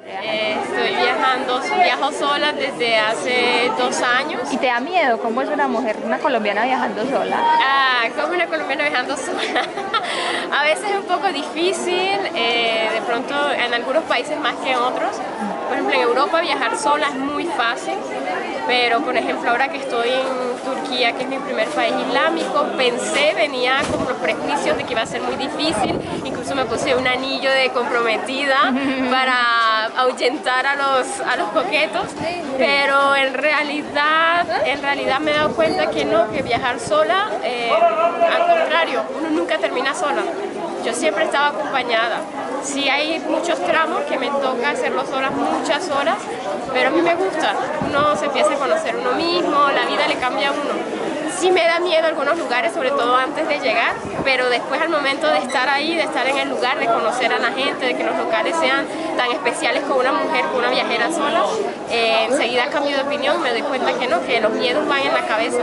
Viajo sola desde hace 2 años. ¿Y te da miedo? ¿Cómo es una mujer, una colombiana viajando sola? ¿Cómo es una colombiana viajando sola? A veces es un poco difícil, de pronto en algunos países más que en otros. Por ejemplo, en Europa viajar sola es muy fácil, pero por ejemplo ahora que estoy en Turquía, que es mi primer país islámico, venía con los prejuicios de que iba a ser muy difícil. Incluso me puse un anillo de comprometida para ahuyentar a los coquetos, pero en realidad me he dado cuenta que no, que viajar sola, al contrario, uno nunca termina sola. Yo siempre estaba acompañada. Sí hay muchos tramos que me toca hacerlo sola muchas horas, pero a mí me gusta. Uno se empieza a conocer uno mismo, la vida le cambia a uno. Sí me da miedo algunos lugares, sobre todo antes de llegar, pero después al momento de estar ahí, de estar en el lugar, de conocer a la gente, de que los locales sean tan especiales con una mujer, con una viajera sola, enseguida cambio de opinión, me doy cuenta que no, que los miedos van en la cabeza.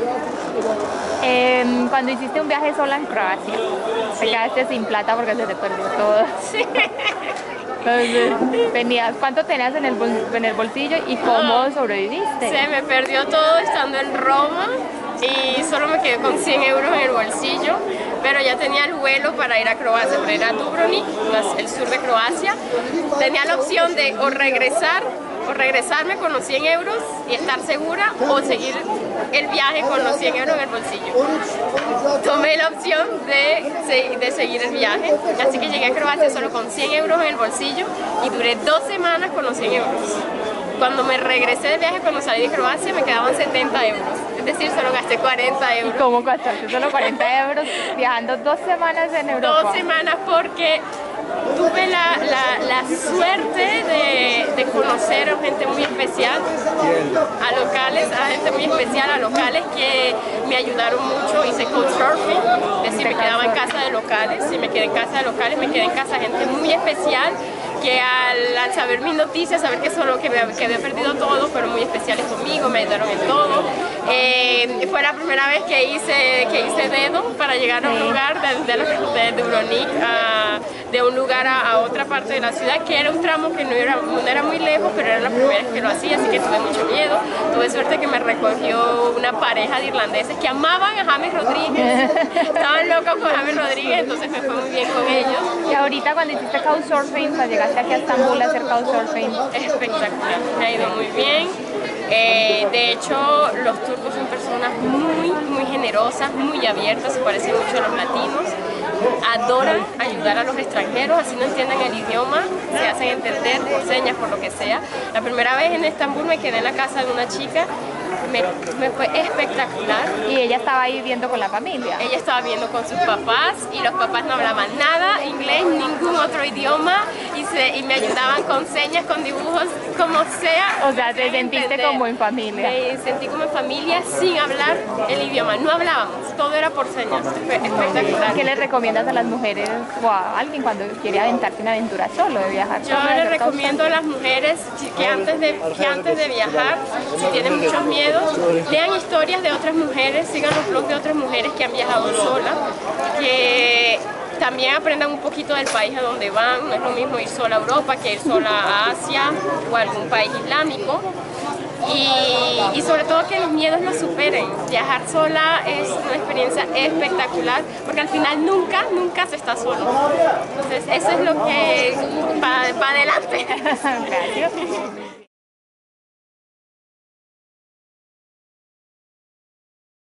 Cuando hiciste un viaje sola en Croacia, te quedaste sin plata porque se te perdió todo. Sí. Entonces, ¿cuánto tenías en el bolsillo y cómo sobreviviste? Se me perdió todo estando en Roma y solo me quedé con 100 euros en el bolsillo, pero ya tenía el vuelo para ir a Croacia, para ir a Dubrovnik, el sur de Croacia. Tenía la opción de o regresarme con los 100 euros y estar segura, o seguir el viaje con los 100 euros en el bolsillo. Tomé la opción de seguir el viaje, así que llegué a Croacia solo con 100 euros en el bolsillo y duré 2 semanas con los 100 euros. Cuando me regresé del viaje, cuando salí de Croacia, me quedaban 70 euros. Es decir, solo gasté 40 euros. ¿Y cómo gastaste solo 40 euros viajando 2 semanas en Europa? 2 semanas porque tuve la suerte de conocer a gente muy especial, a gente muy especial, a locales que me ayudaron mucho. Hice couchsurfing, es decir, me quedaba en casa de locales. Si me quedé en casa de locales, me quedé en casa de gente muy especial que al saber mis noticias, saber que había perdido todo, fueron muy especiales conmigo, me ayudaron en todo. Fue la primera vez que hice dedo para llegar a un lugar de Dubrovnik, de un lugar a otra parte de la ciudad, que era un tramo que no era muy lejos, pero era la primera vez que lo hacía, así que tuve mucho miedo. Tuve suerte que me recogió una pareja de irlandeses que amaban a James Rodríguez, estaban locos con James Rodríguez, entonces me fue muy bien con ellos. Y ahorita cuando hiciste couchsurfing, cuando llegaste aquí a Estambul a hacer couchsurfing, espectacular, me ha ido muy bien. De hecho, los turcos son personas muy generosas, muy abiertas, se parecen mucho a los latinos. Adoran ayudar a los extranjeros, así no entienden el idioma, se hacen entender por señas, por lo que sea. La primera vez en Estambul me quedé en la casa de una chica, me fue espectacular. ¿Y ella estaba ahí viviendo con la familia? Ella estaba viviendo con sus papás y los papás no hablaban nada, inglés, ningún otro idioma, y me ayudaban con señas, con dibujos, como sea. O sea, te sentiste como en familia. Me sentí como en familia sin hablar el idioma, no hablábamos, todo era por señas, fue espectacular. ¿Qué les recomiendas a las mujeres o a alguien cuando quiere aventarse una aventura solo, de viajar Yo solo? les recomiendo a las mujeres que antes de viajar, si tienen muchos miedos, lean historias de otras mujeres, sigan los blogs de otras mujeres que han viajado solas, que también aprendan un poquito del país a donde van. No es lo mismo ir sola a Europa que ir sola a Asia o a algún país islámico. Y sobre todo que los miedos los superen. Viajar sola es una experiencia espectacular porque al final nunca se está solo. Entonces eso es lo que para adelante. Gracias.